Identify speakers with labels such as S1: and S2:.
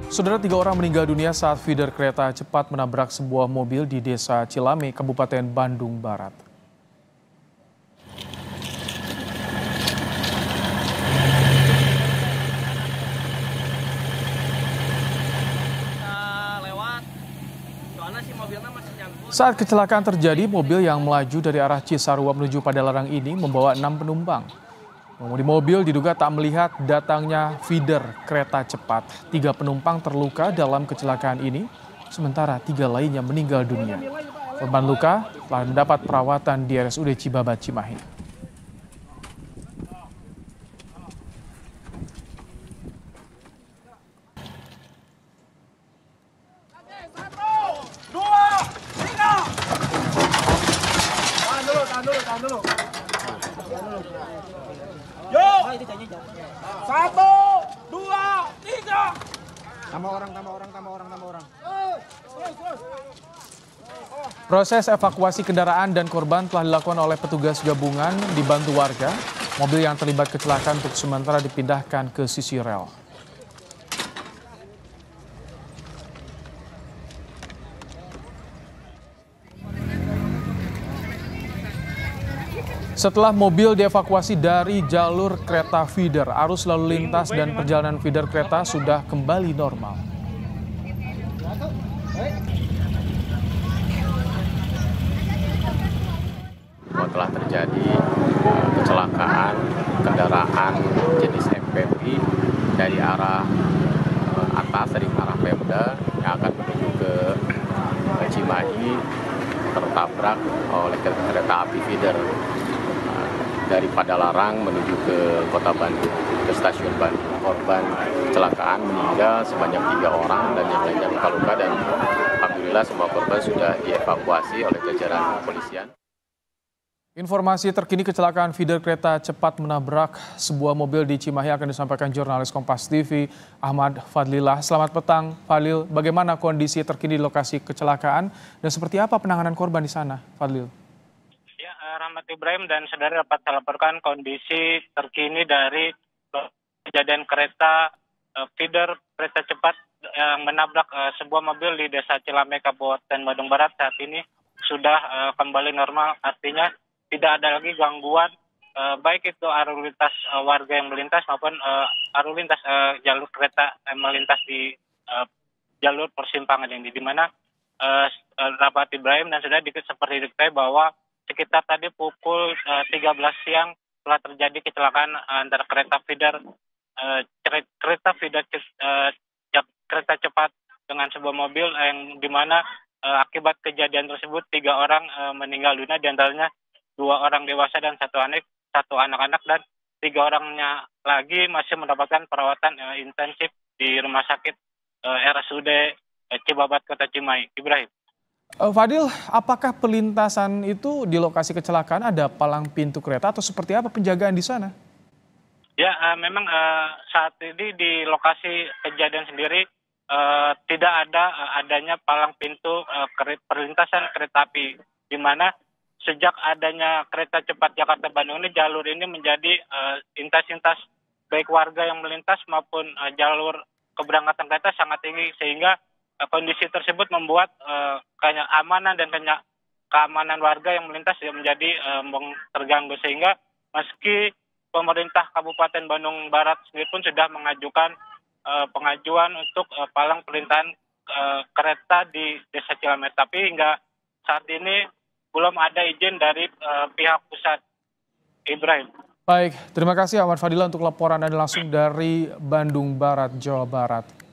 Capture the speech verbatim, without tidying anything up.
S1: Saudara, tiga orang meninggal dunia saat feeder kereta cepat menabrak sebuah mobil di Desa Cilame, Kabupaten Bandung Barat. Saat kecelakaan terjadi, mobil yang melaju dari arah Cisarua menuju Padalarang ini membawa enam penumpang. Pengemudi mobil diduga tak melihat datangnya feeder kereta cepat. Tiga penumpang terluka dalam kecelakaan ini, sementara tiga lainnya meninggal dunia. Korban luka telah mendapat perawatan di R S U D Cibabat Cimahi.
S2: Yuk, satu, dua, tiga.
S3: Tambah orang, tambah orang, tambah orang, tambah orang.
S1: Proses evakuasi kendaraan dan korban telah dilakukan oleh petugas gabungan dibantu warga. Mobil yang terlibat kecelakaan untuk sementara dipindahkan ke sisi rel. Setelah mobil dievakuasi dari jalur kereta feeder, arus lalu lintas dan perjalanan feeder kereta sudah kembali normal.
S4: Telah terjadi uh, kecelakaan kendaraan jenis M P V dari arah uh, atas, dari arah Pemda yang akan menuju ke uh, Cimahi, tertabrak oleh kereta api feeder dari Padalarang menuju ke kota Bandung, ke stasiun Bandung. Korban kecelakaan meninggal sebanyak tiga orang dan yang lainnya luka-luka, dan alhamdulillah semua korban sudah dievakuasi oleh jajaran kepolisian.
S1: Informasi terkini kecelakaan feeder kereta cepat menabrak sebuah mobil di Cimahi akan disampaikan jurnalis Kompas T V Ahmad Fadlilah. Selamat petang, Fadlil. Bagaimana kondisi terkini di lokasi kecelakaan dan seperti apa penanganan korban di sana, Fadlil?
S5: Rahmat Ibrahim dan saudara dapat melaporkan kondisi terkini dari kejadian kereta uh, feeder kereta cepat yang menabrak uh, sebuah mobil di Desa Cilame, Kabupaten Bandung Barat. Saat ini sudah uh, kembali normal, artinya tidak ada lagi gangguan uh, baik itu arus lintas uh, warga yang melintas maupun uh, arus lintas uh, jalur kereta yang melintas di uh, jalur persimpangan ini, di mana uh, Rahmat Ibrahim dan saudara dikit seperti diketahui bahwa sekitar tadi pukul uh, tiga belas siang telah terjadi kecelakaan uh, antara kereta feeder uh, kereta feeder uh, kereta cepat dengan sebuah mobil uh, yang dimana uh, akibat kejadian tersebut tiga orang uh, meninggal dunia, diantaranya dua orang dewasa dan satu anak satu anak-anak, dan tiga orangnya lagi masih mendapatkan perawatan uh, intensif di rumah sakit uh, R S U D uh, Cibabat Kota Cimahi. Ibrahim.
S1: Uh, Fadil, apakah pelintasan itu di lokasi kecelakaan ada palang pintu kereta atau seperti apa penjagaan di sana?
S5: Ya, uh, memang uh, saat ini di lokasi kejadian sendiri uh, tidak ada uh, adanya palang pintu uh, perlintasan kereta api, di mana sejak adanya kereta cepat Jakarta Bandung ini, jalur ini menjadi uh, lintas-lintas baik warga yang melintas maupun uh, jalur keberangkatan kereta sangat tinggi, sehingga kondisi tersebut membuat uh, keamanan dan keamanan warga yang melintas menjadi uh, terganggu, sehingga meski pemerintah Kabupaten Bandung Barat sendiri pun sudah mengajukan uh, pengajuan untuk uh, palang perlintasan uh, kereta di Desa Cilame, tapi hingga saat ini belum ada izin dari uh, pihak pusat. Ibrahim.
S1: Baik, terima kasih Ahmad Fadlilah untuk laporan Anda langsung dari Bandung Barat, Jawa Barat.